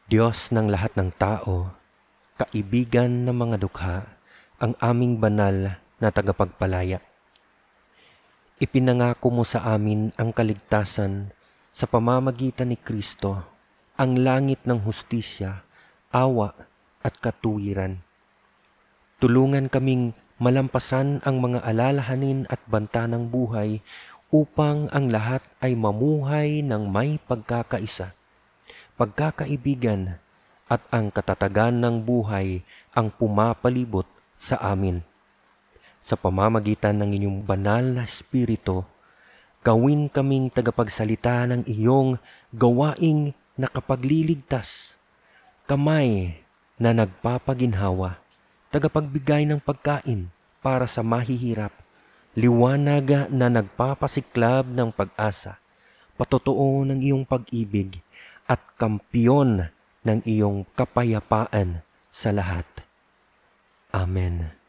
Diyos ng lahat ng tao, kaibigan ng mga dukha, ang aming banal na tagapagpalaya. Ipinangako mo sa amin ang kaligtasan sa pamamagitan ni Kristo, ang langit ng hustisya, awa at katuwiran. Tulungan kaming malampasan ang mga alalahanin at banta ng buhay upang ang lahat ay mamuhay ng may pagkakaisa, pagkakaibigan at ang katatagan ng buhay ang pumapalibot sa amin. Sa pamamagitan ng inyong banal na Espiritu, gawin kaming tagapagsalita ng iyong gawaing nakapagliligtas, kamay na nagpapaginhawa, tagapagbigay ng pagkain para sa mahihirap, liwanag na nagpapasiklab ng pag-asa, patotoo ng iyong pag-ibig, at kampiyon ng iyong kapayapaan sa lahat. Amen.